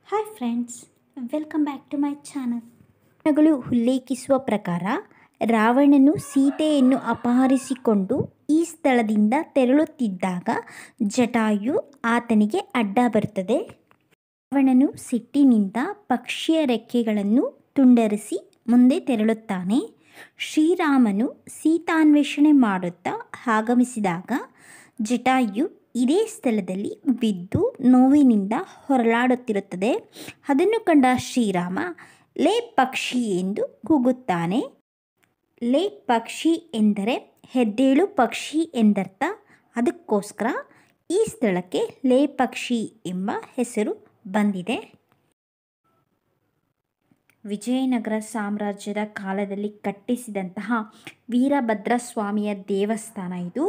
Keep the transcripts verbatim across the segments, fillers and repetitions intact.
Hi friends, welcome back to my channel. ಪುರಾಣಗಳು ಉಲ್ಲೇಖಿಸುವ ಪ್ರಕಾರ ರಾವಣನು ಸೀತೆಯನ್ನು ಅಪಹರಿಸಿಕೊಂಡು ಈ ಸ್ಥಳದಿಂದ ತೆರಳುತ್ತಿದ್ದಾಗ ಜಟಾಯು ಆತನಿಗೆ ಅಡ್ಡ ಬರುತ್ತದೆ. ರಾವಣನು ಸಿಟ್ಟಿನಿಂದ ಪಕ್ಷಿಯ ರೆಕ್ಕೆಗಳನ್ನು ತುಂಡರಿಸಿ ಮುಂದೆ ತೆರಳುತ್ತಾನೆ. ಶ್ರೀರಾಮನು ಸೀತಾನ್ವೇಷಣೆ ಮಾಡುತ್ತಾ ಆಗಮಿಸಿದಾಗ ಜಟಾಯು ಇದೇ ಸ್ಥಳದಲ್ಲಿ ಬಿದ್ದು ನೋವಿನಿಂದ ಹೊರಳಾಡುತ್ತಿರುತ್ತದೆ. ಅದನ್ನು ಕಂಡ ಶ್ರೀರಾಮ ಲೇಪಕ್ಷಿ ಎಂದು ಕೂಗುತ್ತಾನೆ. ಲೇಪಕ್ಷಿ ಎಂದರೆ ಹೆದ್ದೇಳು ಪಕ್ಷಿ ಎಂದರ್ಥ. ಅದಕ್ಕೋಸ್ಕರ ಈ ಸ್ಥಳಕ್ಕೆ ಲೇಪಕ್ಷಿ ಎಂಬ ಹೆಸರು ಬಂದಿದೆ. ವಿಜಯನಗರ ಸಾಮ್ರಾಜ್ಯದ ಕಾಲದಲ್ಲಿ ಕಟ್ಟಿಸಿದಂತಹ ವೀರಭದ್ರ ಸ್ವಾಮಿಯ ದೇವಸ್ಥಾನ ಇದು.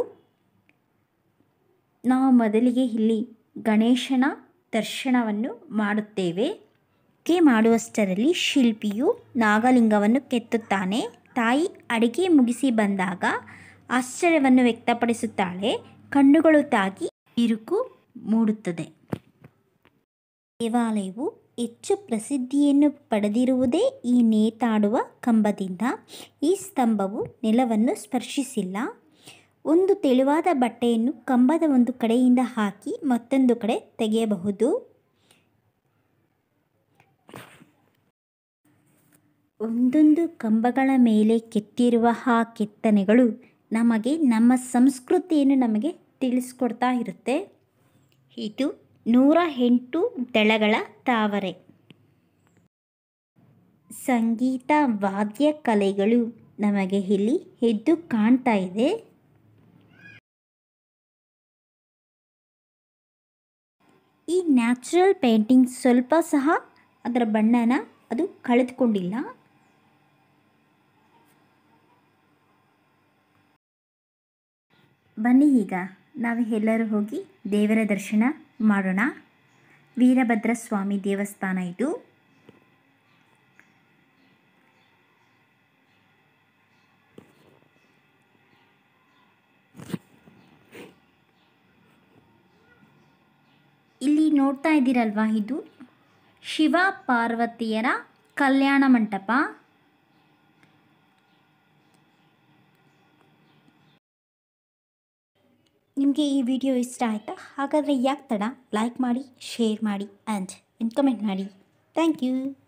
ನಾವು ಮೊದಲಿಗೆ ಇಲ್ಲಿ ಗಣೇಶನ ದರ್ಶನವನ್ನು ಮಾಡುತ್ತೇವೆ. ಕೆ ಮಾಡುವಷ್ಟರಲ್ಲಿ ಶಿಲ್ಪಿಯು ನಾಗಲಿಂಗವನ್ನು ಕೆತ್ತುತ್ತಾನೆ. ತಾಯಿ ಅಡಿಗೆ ಮುಗಿಸಿ ಬಂದಾಗ ಆಶ್ಚರ್ಯವನ್ನು ವ್ಯಕ್ತಪಡಿಸುತ್ತಾಳೆ. ಕಣ್ಣುಗಳು ತಾಗಿ ಬಿರುಕು ಮೂಡುತ್ತದೆ. ದೇವಾಲಯವು ಹೆಚ್ಚು ಪ್ರಸಿದ್ಧಿಯನ್ನು ಪಡೆದಿರುವುದೇ ಈ ನೇತಾಡುವ ಕಂಬದಿಂದ. ಈ ಸ್ತಂಭವು ನೆಲವನ್ನು ಸ್ಪರ್ಶಿಸಿಲ್ಲ. ಒಂದು ತೆಳುವಾದ ಬಟ್ಟೆಯನ್ನು ಕಂಬದ ಒಂದು ಕಡೆಯಿಂದ ಹಾಕಿ ಮತ್ತೊಂದು ಕಡೆ ತೆಗೆಯಬಹುದು. ಒಂದೊಂದು ಕಂಬಗಳ ಮೇಲೆ ಕೆತ್ತಿರುವ ಆ ಕೆತ್ತನೆಗಳು ನಮಗೆ ನಮ್ಮ ಸಂಸ್ಕೃತಿಯನ್ನು ನಮಗೆ ತಿಳಿಸ್ಕೊಡ್ತಾ ಇರುತ್ತೆ. ಇದು ನೂರ ಎಂಟು ದಳಗಳ ತಾವರೆ. ಸಂಗೀತ ವಾದ್ಯ ಕಲೆಗಳು ನಮಗೆ ಇಲ್ಲಿ ಎದ್ದು ಕಾಣ್ತಾ ಇದೆ. ಈ ನ್ಯಾಚುರಲ್ ಪೇಂಟಿಂಗ್ ಸ್ವಲ್ಪ ಸಹ ಅದರ ಬಣ್ಣನ ಅದು ಕಳೆದುಕೊಂಡಿಲ್ಲ. ಬನ್ನಿ ಈಗ ನಾವು ಎಲ್ಲರೂ ಹೋಗಿ ದೇವರ ದರ್ಶನ ಮಾಡೋಣ. ವೀರಭದ್ರ ಸ್ವಾಮಿ ದೇವಸ್ಥಾನ ಇದು. ಇಲ್ಲಿ ನೋಡ್ತಾ ಇದ್ದೀರಲ್ವಾ, ಇದು ಶಿವ ಪಾರ್ವತಿಯರ ಕಲ್ಯಾಣ ಮಂಟಪ. ನಿಮಗೆ ಈ ವಿಡಿಯೋ ಇಷ್ಟ ಆಯಿತಾ? ಹಾಗಾದರೆ ಯಾಕೆ ತಡ, ಲೈಕ್ ಮಾಡಿ, ಶೇರ್ ಮಾಡಿ ಆ್ಯಂಡ್ ಕಮೆಂಟ್ ಮಾಡಿ. Thank you.